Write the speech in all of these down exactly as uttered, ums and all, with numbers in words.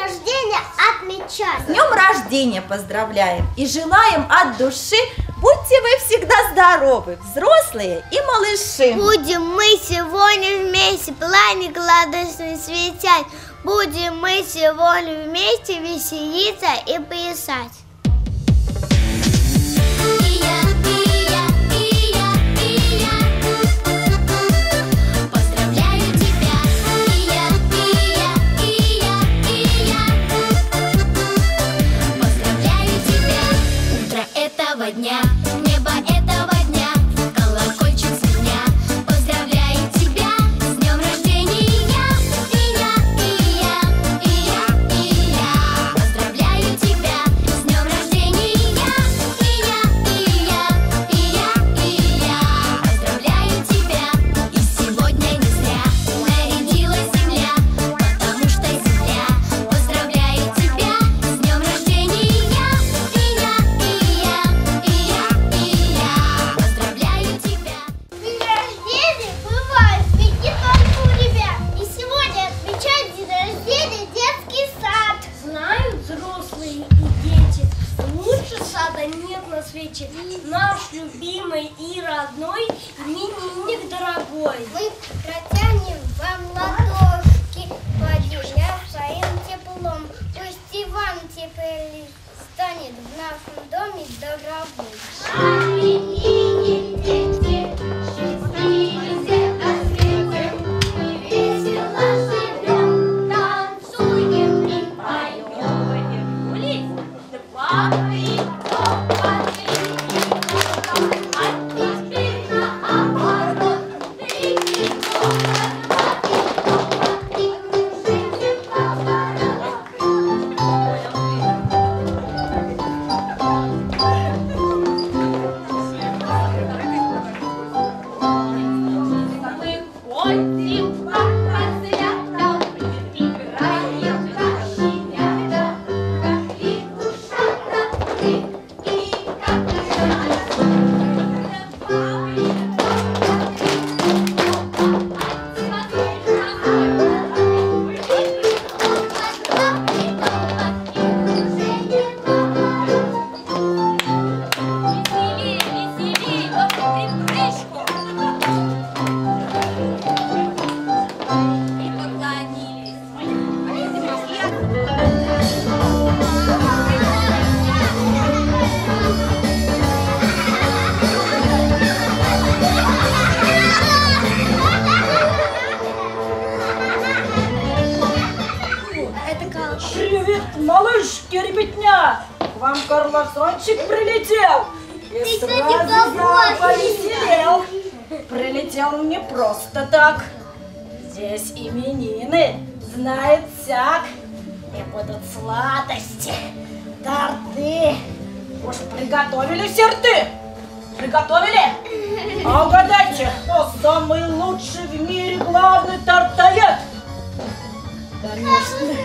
рождения отмечаем. С днем рождения поздравляем и желаем от души, будьте вы всегда здоровы, взрослые и малыши. Будем мы сегодня вместе пламя радостно светять. Будем мы сегодня вместе веселиться и плясать. Дня, небо этого дня, колокольчик звеня, поздравляю тебя с днем рождения. И я, и я, и я, и я, поздравляю тебя с днем рождения. И я, и я, и я, и я, поздравляю тебя. И сегодня не зря нарядилась земля, потому что земля поздравляет тебя с днем рождения. И я, и я. Нет на свете наш любимый и родной именинник дорогой. Мы протянем вам ладошки, поделя своим теплом. Пусть и вам теперь станет в нашем доме дорогой. Именинник, дети, счастливы все на свете, мы весело живем, танцуем и поем. Улиц, два, три. Привет, малышки, ребятня! К вам Карлосончик прилетел и сразу я повеселел. Прилетел не просто так. Здесь именины, знает всяк. И будут сладости, торты. Уж приготовили все рты? Приготовили? А угадайте, кто самый лучший в мире главный тортоед? Конечно.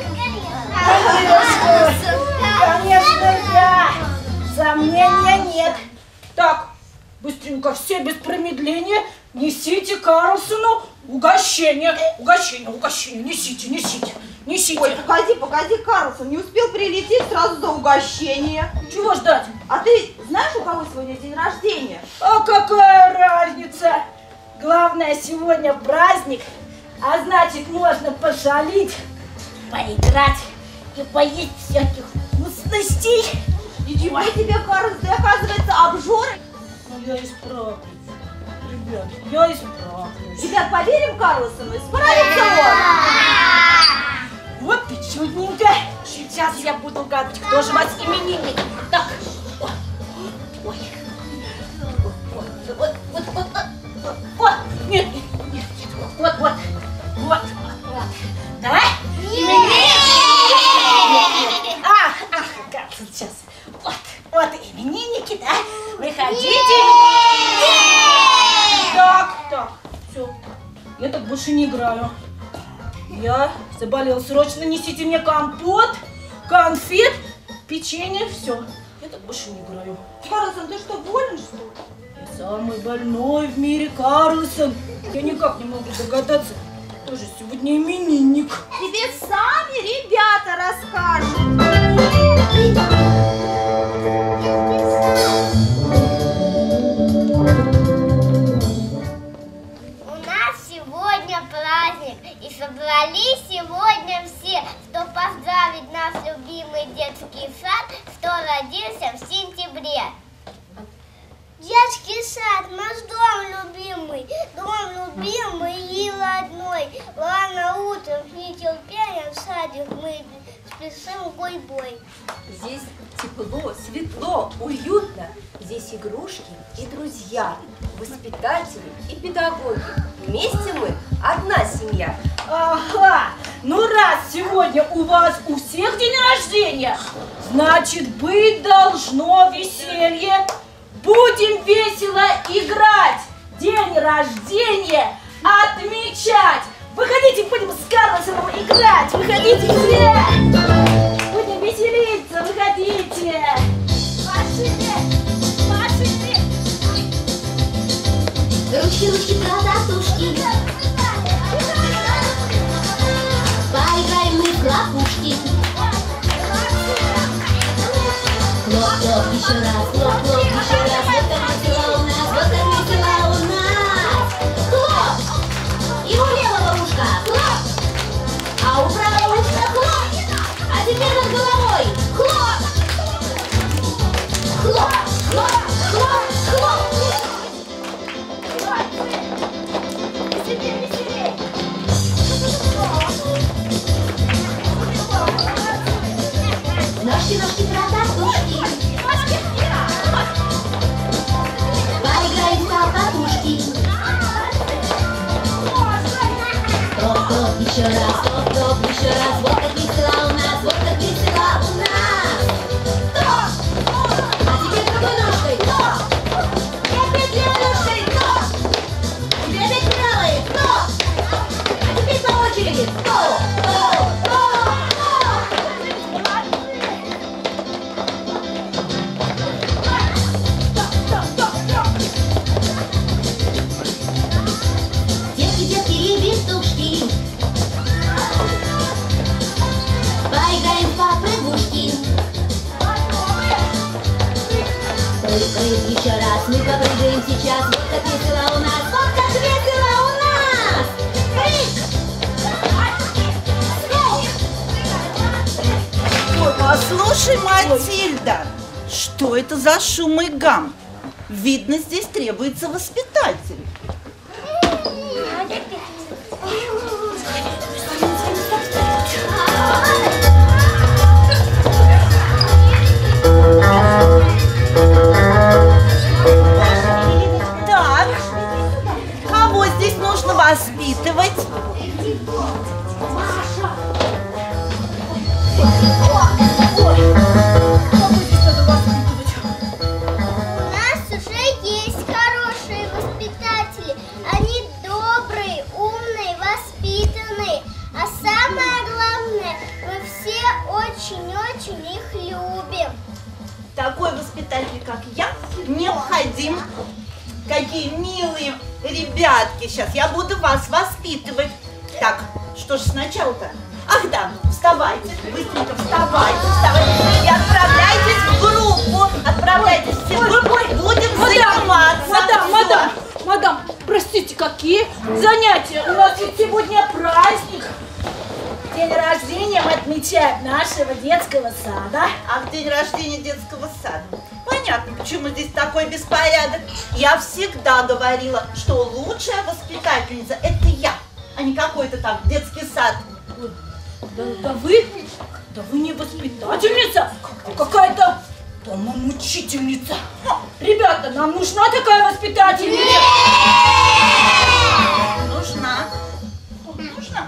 Конечно, конечно, да. Сомнения нет. Так, быстренько все без промедления несите Карлсону угощение. Угощение, угощение, несите, несите, несите. Ой, погоди, погоди, Карлсон, не успел прилететь сразу за угощение. Чего ждать? А ты знаешь, у кого сегодня день рождения? А какая разница? Главное, сегодня праздник, а значит, можно пошалить, поиграть и поесть всяких вкусностей. Ничего тебе, Карлсон, ты, оказывается, обжоры. Ну, я исправлюсь. Ребят, я исправлюсь. Ребят, поверим Карлсону, справится он. Вот ты чудненько. Сейчас я буду угадывать, кто же у вас именинник. Так. Ой. Ой. Вот, вот, вот, вот, вот. Вот. Нет, нет, нет, нет. Вот, вот. Вот, вот, вот. Давай. Именинник. Ах, ах, Карлсон, сейчас. Вот, вот именинники, да? Выходите. Так, так, все. Я так больше не играю. Я заболел. Срочно несите мне компот, конфет, печенье, все. Я так больше не играю. Карлсон, ты что, болен, что ли? Я самый больной в мире Карлсон. Я никак не могу догадаться, кто же сегодня именинник. Тебе сами ребята расскажут. будет наш любимый детский сад, что родился в сентябре. Детский сад, наш дом любимый, дом любимый и родной. Рано утром с нетерпением в садик мы спешим гурьбой. Здесь тепло, светло, уютно. Здесь игрушки и друзья, воспитатели и педагоги. Вместе мы одна семья. Ага, ну раз сегодня у вас у всех день рождения, значит быть должно веселье. Будем весело играть, день рождения отмечать. Выходите, будем с Карлсоном играть. Выходите все. Будем веселиться, выходите. Пошли, пошли. Ручки, ручки, продатушки. Поиграем мы в хлопушки. Хлоп-хлоп, еще раз, хлоп-хлоп, еще раз. Вот как весело у нас, вот как весело у нас. Хлоп! И у левого ушка хлоп! А у правого ушка хлоп! А теперь над головой хлоп! Хлоп! Хлоп! Хлоп! Хлоп! Веселее, веселее. Ножки, ножки, продатушки. Поиграем в колкотушки. Топ-топ, еще раз, топ-топ, еще раз. Вот как весело у нас, вот как весело у нас. Топ! А теперь другой ножкой. Топ! И опять левой ножкой. Топ! И опять правой. Топ! А теперь по очереди. Топ! Топ! Топ! Детки, детки и вертушки. Поиграем в попрыгушки. Прыг-прыг еще раз, мы попрыгаем сейчас. Вот как весело у нас, вот как весело у нас. Прыг! Ой, послушай, Матильда, что это за шум и гам? Видно, здесь требуется воспитатель. Так, кого здесь нужно воспитывать? У нас уже есть хорошие воспитатели. Они добрые, умные, воспитанные. А самое главное, мы все очень-очень их любим. Такой воспитатель, как я, необходим. Какие милые ребятки. Сейчас я буду вас воспитывать. Так, что же сначала-то? Ах да, вставайте, быстренько вставайте, вставайте. И отправляйтесь в группу. Отправляйтесь все в группу. Будем заниматься. Мадам, Всё. мадам, мадам, простите, какие занятия? У нас ведь сегодня праздник. День рождения мы отмечаем нашего детского сада. А в день рождения детского сада. Понятно, почему здесь такой беспорядок. Я всегда говорила, что лучшая воспитательница – это я, а не какой-то там детский сад. Да, да вы, да вы не воспитательница, а какая-то домомучительница. Ребята, нам нужна такая воспитательница. Нужна. Нужна.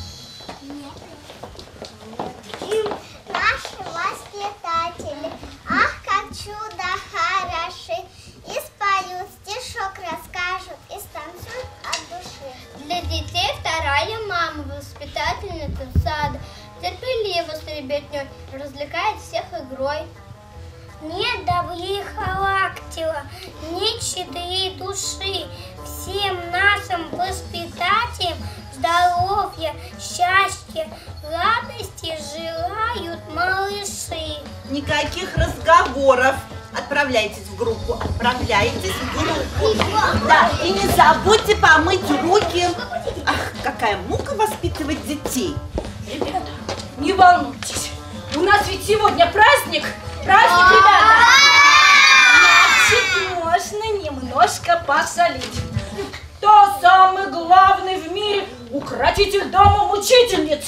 Наши воспитатели, ах, как чудо хороши, и споют, стишок расскажут, и станцуют от души. Для детей вторая мама, воспитательница сада, терпеливо с ребятней, развлекает всех игрой. Нет добрее характера, нет щедрее души. Всем нашим воспитателям здоровья, счастья, радости желают малыши. Никаких разговоров. Отправляйтесь в группу. Отправляйтесь в группу. Да, и не забудьте помыть руки. Ах, какая мука воспитывать детей. Ребята, не волнуйтесь, У нас ведь сегодня праздник. Праздник, ребята. Значит, можно немножко пошалить. Кто самый главный в мире укротитель дома мучительниц?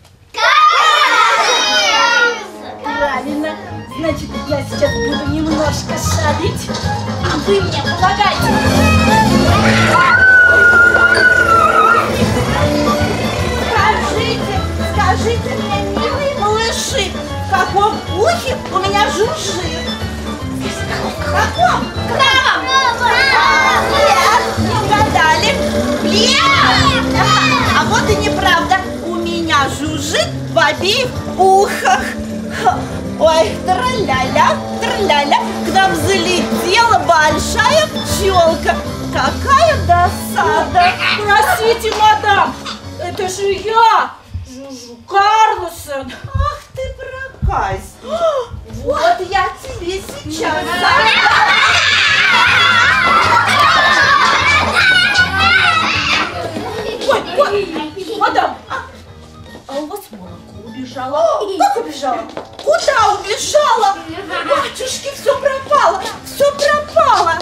Правильно. Значит, я сейчас буду немножко шалить, а вы мне помогайте. Скажите, скажите мне, милые малыши, в каком ухе у меня жужжит? В каком? В правом! Нет, не угадали. Лев! А вот и неправда. У меня жужжит в обеих ухах. Ой, тра-ля-ля, тра-ля-ля, к нам залетела большая пчелка. Какая досада! Простите, мадам, это же я, Жужу Карлсон. Ах ты проказь! Вот я тебе сейчас дам. Ой, ой, мадам, а у вас молоко убежало? Как убежала? Куда убежала? Батюшки, все пропало, все пропало.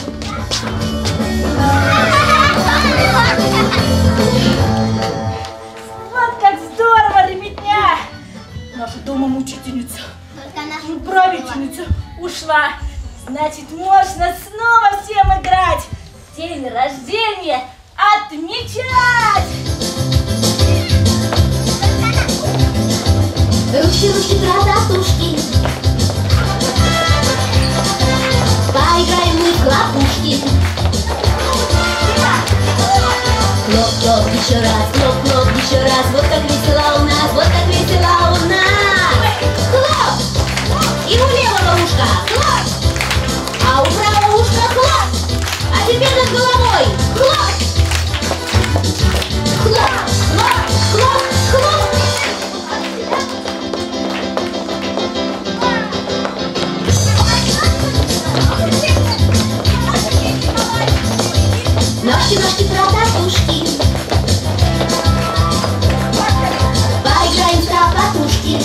Вот как здорово, ребятня! Наша дома-мучительница, правительница ушла. Значит, можно снова всем играть. День рождения отмечать! Ручки, ручки, трататушки. Поиграем мы в хлопушки. Хлоп-хлоп, еще раз, хлоп-хлоп, еще раз. Вот как весело у нас, вот как весело у нас. Хлоп! И у левого ушка хлоп! А у правого ушка хлоп! А теперь над головой хлоп! Хлоп! Хлоп! Хлоп! Хлоп! Ножки, ножки, трататушки. Поиграем в тропатушки.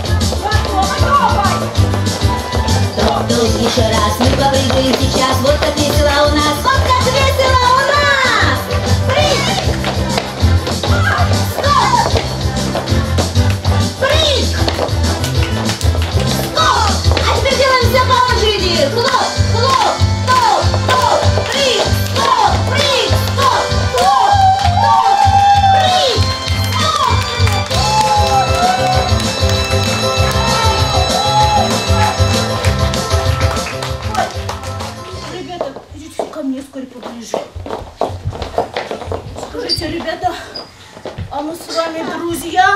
Топ-топ, еще раз, мы попрыгаем сейчас. Вот как весело у нас, вот как весело у нас. Прыг! Стоп! Прыг! Стоп! А теперь делаем все по очереди. Хлоп, хлоп, топ, топ, прыг, стоп, прыг, стоп, хлоп, топ, прыг, стоп. Ребята, идите ко мне скорее поближе. Скажите, ребята, а мы с вами друзья?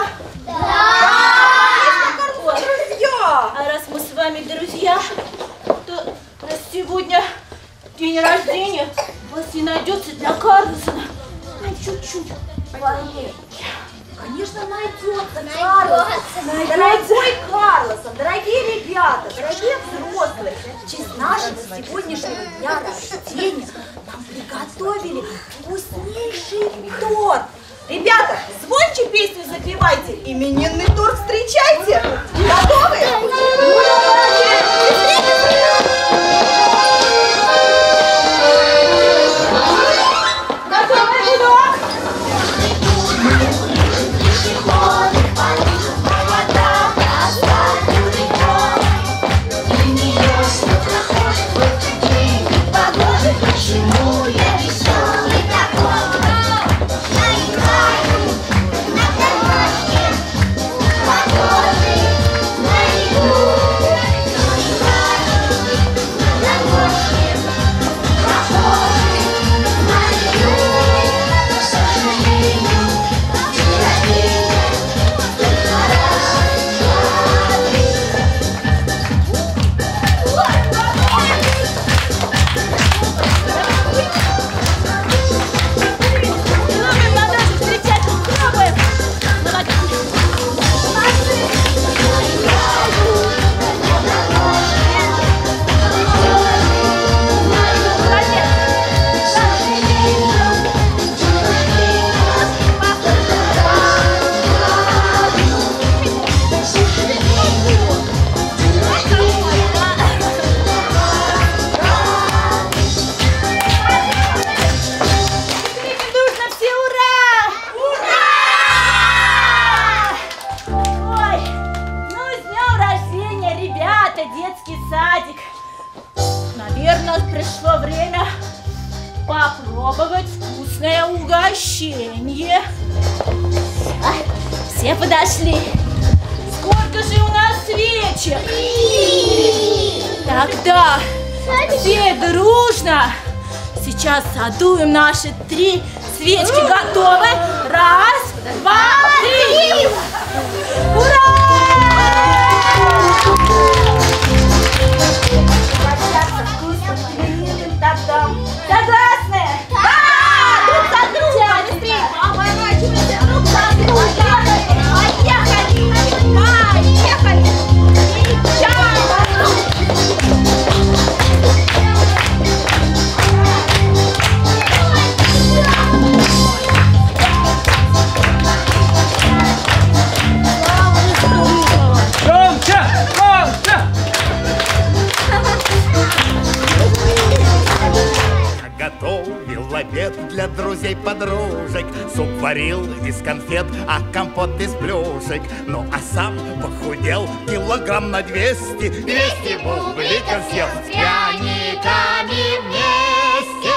Ой, Друзья! а раз мы с вами друзья, то у нас сегодня день рождения. У вас не найдется для Карлсона на чуть-чуть варенья. Конечно, найдется, Карлсон. Дорогой Карлсон, дорогие ребята, дорогие взрослые, в честь нашего сегодняшнего дня рождения нам приготовили вкуснейший торт. Ребята, звонче песню запевайте, именинный торт встречайте. Готовы? Готовый гудок? Почему я веселый такой? На экране, на дорожке, похожий детский садик. Наверное, пришло время попробовать вкусное угощение. Ай, все подошли. Сколько же у нас свечек? Тогда все дружно сейчас задуем наши три свечки. Готовы? Раз, два, три! Ура! Согласны? Да! Друг за друга! Быстрее! Поворачивайся друг за друга! Поехали! Поехали! Громче! Громче! Готовил обед для друзей-подружек. Суп варил из конфет, а компот из плюшек. Ну а сам похудел килограмм на двести. Двести бубликов съел с пряниками вместе.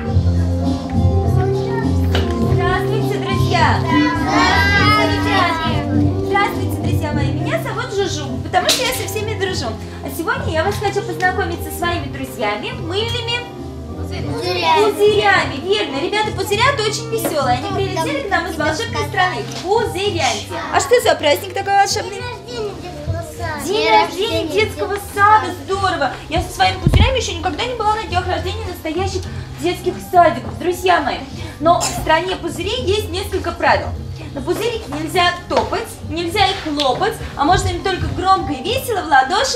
Здравствуйте, друзья! Здравствуйте! Здравствуйте, друзья мои! Меня зовут Жужу, потому что я со всеми дружу. А сегодня я вас хочу познакомить со своими друзьями, мыльными пузырями. Верно, ребята, пузырята очень веселые. Они прилетели к нам из волшебной страны, Пузырянти. А что за праздник такой волшебный? День рождения детского сада, здорово! Я со своими пузырями еще никогда не была на днях рождения настоящих детских садиков, друзья мои. Но в стране пузырей есть несколько правил. На пузырики нельзя топать, нельзя их хлопать, а можно им только громко и весело в ладоши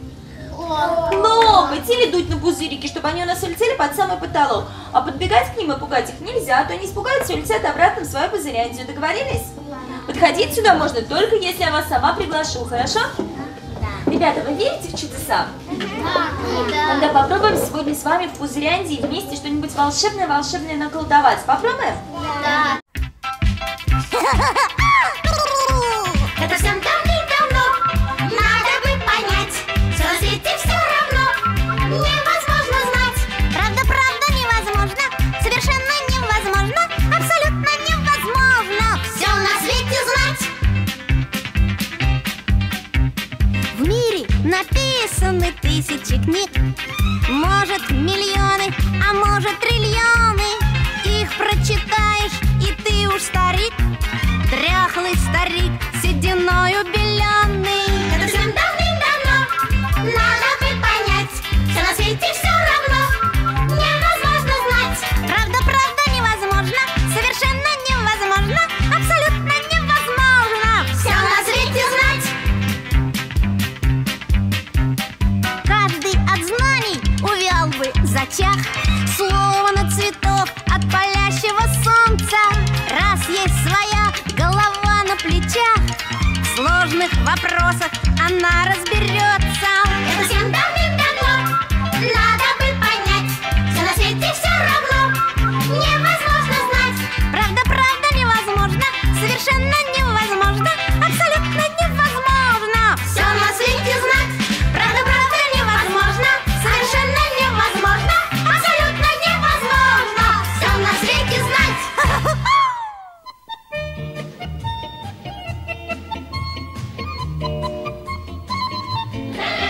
хлопать или дуть на пузырики, чтобы они у нас улетели под самый потолок. А подбегать к ним и пугать их нельзя, а то они испугаются и улетят обратно в свою пузырянтию. Договорились? Подходить сюда можно только если я вас сама приглашу, хорошо? Ребята, вы верите в чудеса? Да. Тогда попробуем сегодня с вами в Пузырянтии вместе что-нибудь волшебное-волшебное наколдовать. Попробуем? Да. Это всем давным-давно надо бы понять, что на свете все равно невозможно знать. Правда, правда невозможно, совершенно невозможно, абсолютно невозможно все на свете знать. В мире написаны тысячи книг, может миллионы, а может триллионы. Их прочитаешь, и ты уж старик, дряхлый старик, сединою беленный. Это всем давным-давно надо бы понять, что на свете все равно невозможно знать. Правда, правда невозможно, совершенно невозможно, абсолютно невозможно все на свете знать. Каждый от знаний увял бы зачах, словно цветок от палящего солнца. Раз есть своя голова на плечах, в сложных вопросах она разберется. Это всем давным-давно надо бы понять, что на свете все равно невозможно знать. Правда, правда невозможно, совершенно невозможно, абсолютно невозможно все на свете знать. Правда, правда невозможно, совершенно невозможно, абсолютно невозможно все на свете знать. La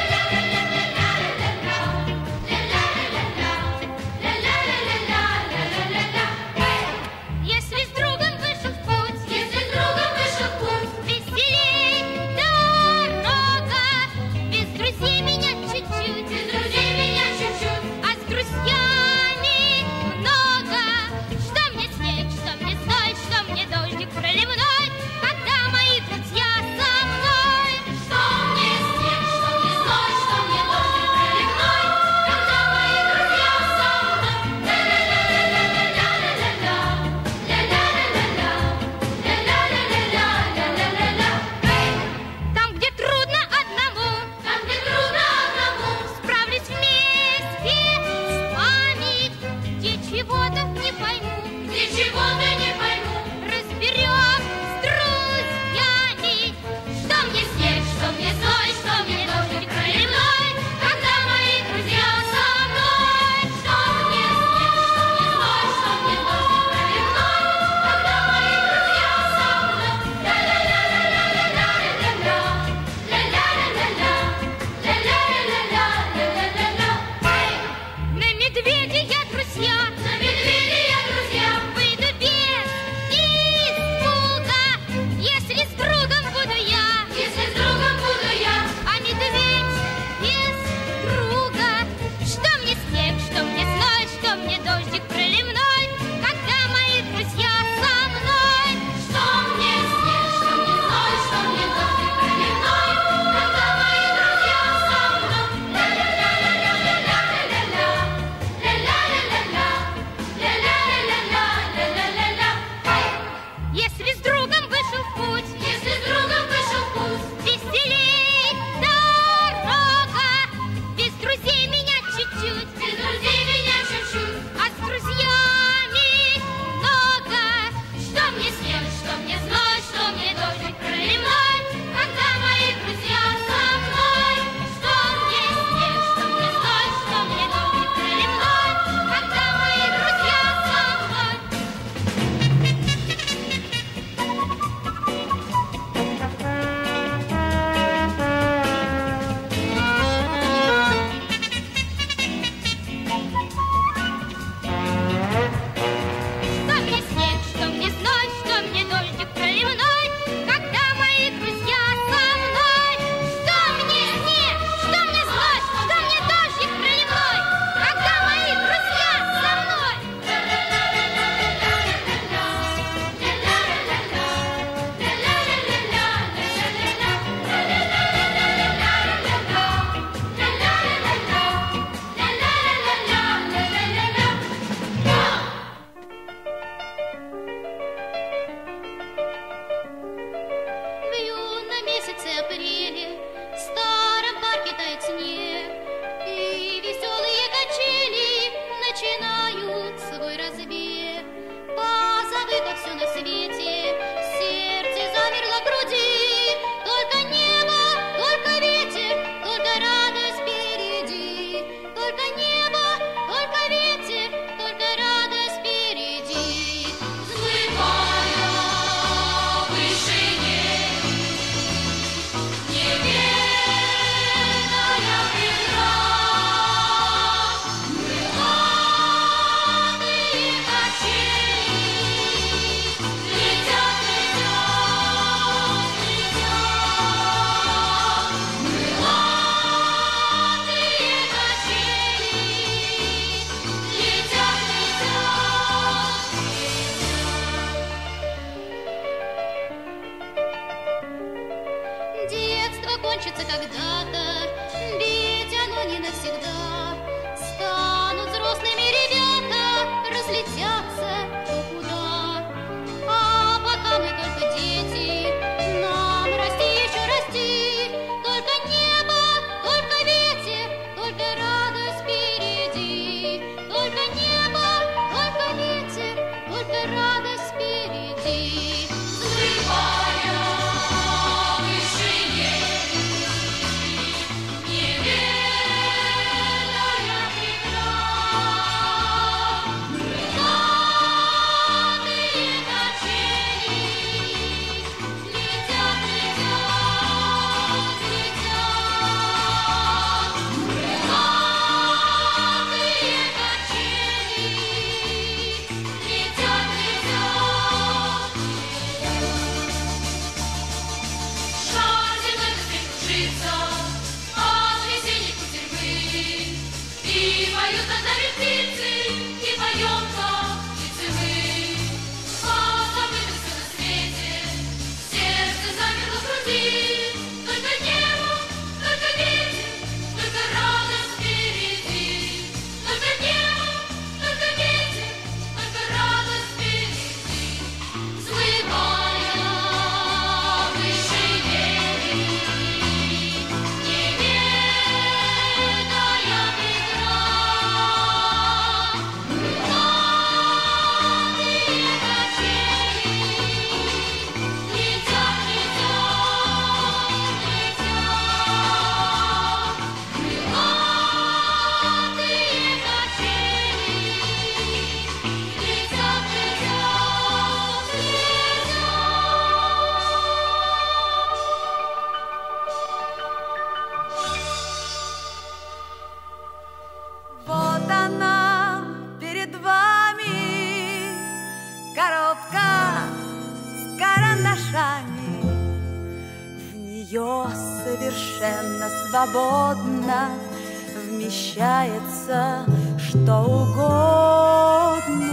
кончится когда-то, ведь оно не навсегда. Станут взрослыми ребята, разлетятся кто куда. А пока мы только дети, нам расти еще расти. Только небо, только ветер, только радость впереди. Только небо, только ветер, только радость впереди. Взмывая выше неба, неведомая совершенно свободно вмещается что угодно.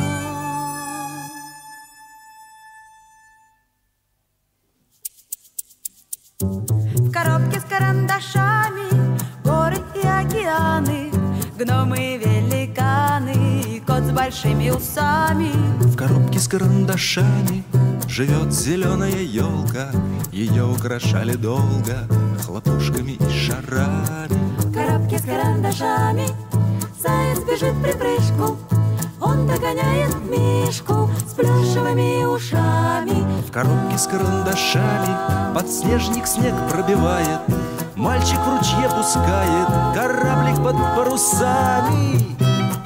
В коробке с карандашами горы и океаны, гномы, великаны и кот с большими усами. В коробке с карандашами живет зеленая елка, ее украшали долго хлопушками и шарами. В коробке с карандашами заяц бежит в припрыжку, он догоняет мишку с плюшевыми ушами. В коробке с карандашами подснежник снег пробивает, мальчик в ручье пускает кораблик под парусами.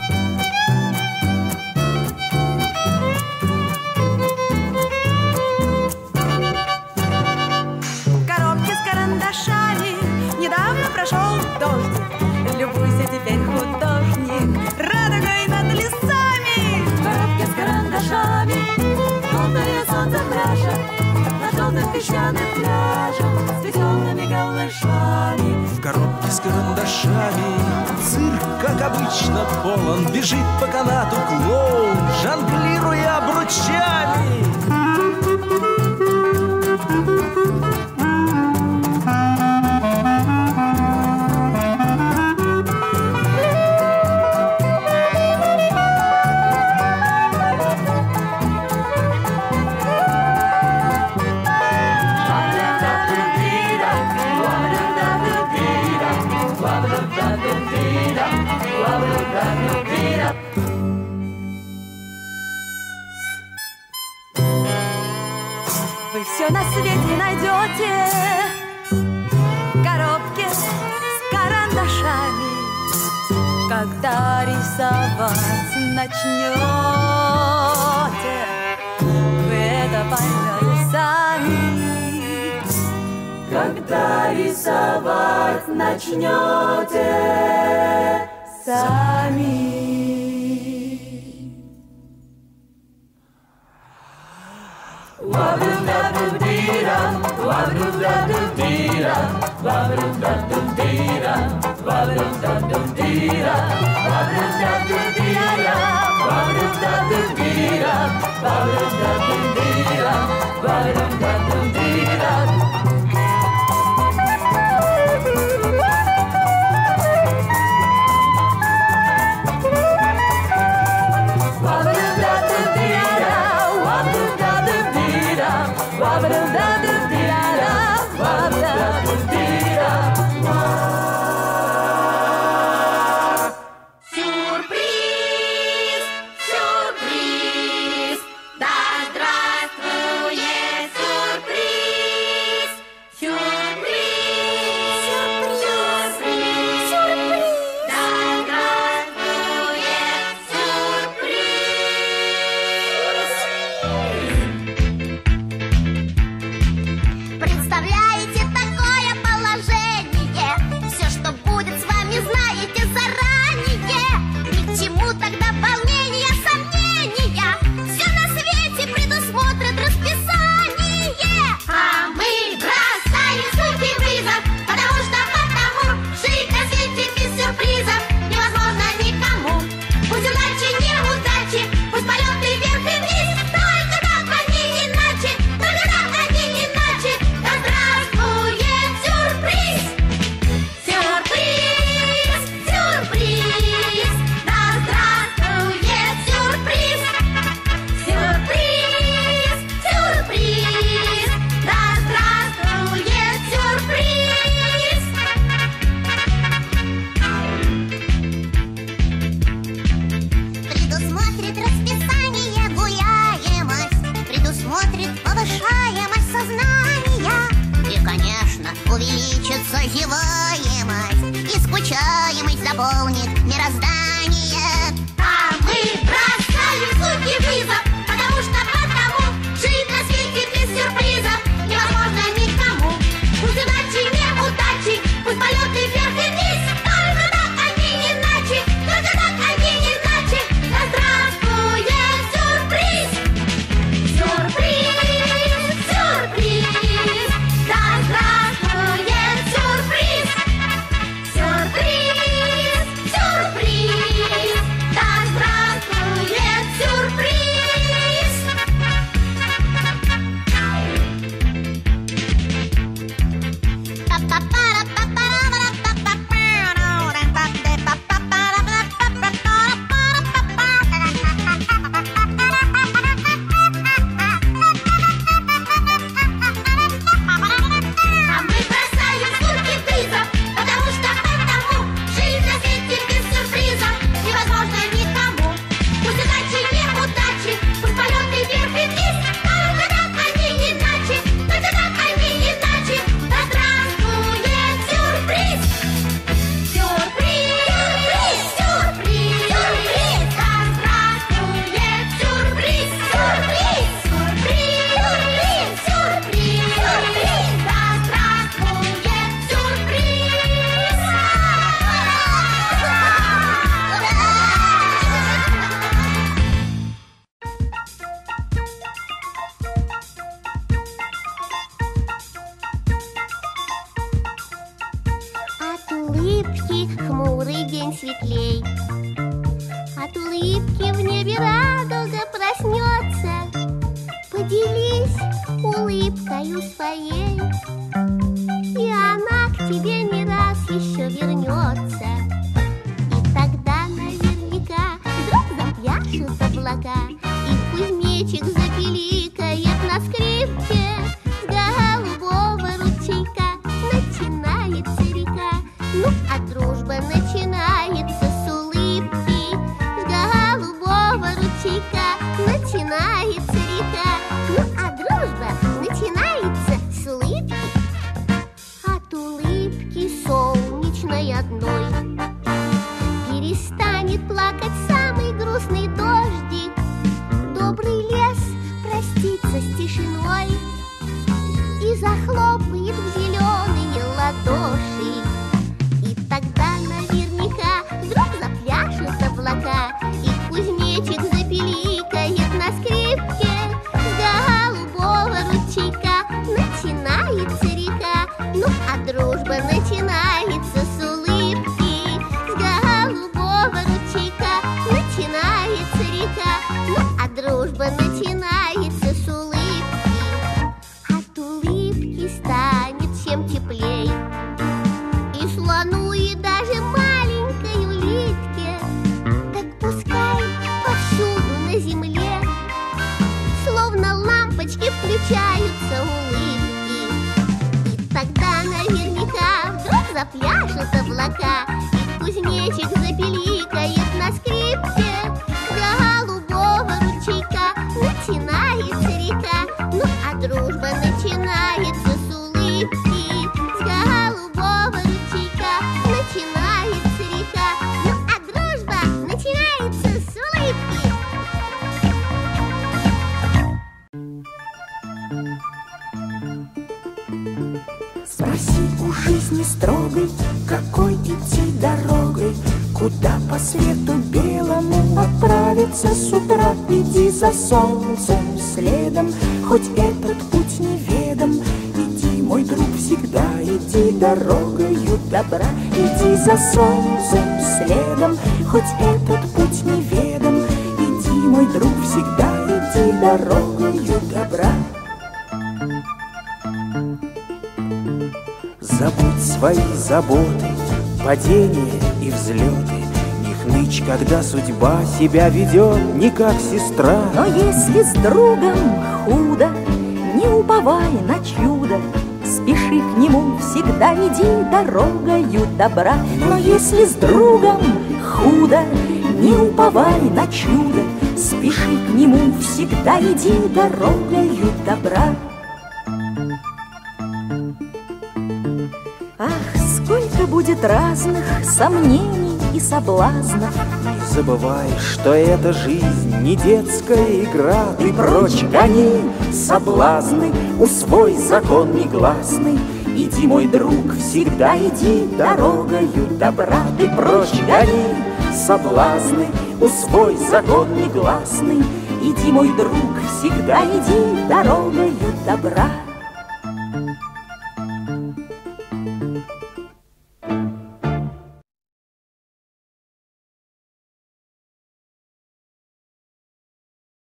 Недавно прошел дождик, любуйся теперь, художник, радугой над лесами. В коробке с карандашами желтое солнце пляшет на желтых песчаных пляжах с веселыми голышами. В коробке с карандашами цирк, как обычно, полон, бежит по канату клоун, жонглируя обручами. Вы все на свете найдете в коробке с карандашами, когда рисовать начнете. Вы это поймете сами, когда рисовать начнете сами. наполнит мироздание. А мы бросаем звуки вызов, потому что потому жить на свете без сюрпризов невозможно никому. Пусть удачи, неудачи, пусть полеты вверх и вниз, только так, а не иначе, только так, а не иначе. Да здравствует сюрприз! Сюрприз, сюрприз! Да здравствует сюрприз! Сюрприз, сюрприз! Да здравствует сюрприз! А мы бросаем звуки вызов, потому что потому жизнь на свете без сюрпризов невозможно никому. Пусть удачи, неудачи, пусть полеты вверх и вниз, только так, а не иначе, только так, а не иначе. Да здравствует сюрприз! Сюрприз, сюрприз, сюрприз! Да здравствует сюрприз! Сюрприз, сюрприз, сюрприз, сюрприз! Да здравствует сюрприз! От улыбки хмурый день светлей, от улыбки в небе радуга проснется. Поделись улыбкою своей, и она к тебе не раз еще вернется. И тогда наверняка вдруг запляшут облака, и кузнечик запиликает на скрипке. С голубого ручейка начинается река, ну а дружба начинается с улыбки. С голубого ручейка начинается река, ну а дружба начинается с улыбки. От улыбки солнечной одной перестанет плакать самый грустный дождик. Добрый лес простится с тишиной и захлопает в зеленые ладоши. И тогда наверняка вдруг запляшут облака, и кузнечик запиликает на скрипке. С голубого ручейка начинается река, ну а дружба начинается с улыбки. С голубого ручейка начинается река, ну а дружба начинается с улыбки. От улыбки станет всем теплей, и слону, и даже маленькой улитке. Так пускай повсюду на земле словно лампочки включаются улыбки. И тогда наверняка вдруг запляшут облака, и кузнечик запиликает на скрипке. С голубого ручейка начинается река, ну а дружба начинается с улыбки. С голубого ручейка начинается река, ну а дружба начинается с улыбки. Спроси у жизни строгой, какой идти дорогой, куда по свету белому отправиться с утра. Иди за солнцем следом, хоть этот путь неведом. Иди, мой друг, всегда иди дорогою добра. Иди за солнцем следом, хоть этот путь неведом. Иди, мой друг, всегда иди дорогою добра. Забудь свои заботы, падения и взлеты. Не хнычь, когда судьба себя ведет не как сестра. Но если с другом худо, не уповай на чудо. Спеши к нему, всегда иди дорогою добра. Но если с другом худо, не уповай на чудо. Спеши к нему, всегда иди дорогою добра. Ах, сколько будет разных сомнений и соблазнов. Не забывай, что эта жизнь не детская игра. Ты прочь гони соблазны, усвой закон негласный. Иди, мой друг, всегда иди дорогою добра. Ты прочь гони соблазны, усвой закон негласный. Иди, мой друг, всегда иди дорогою добра.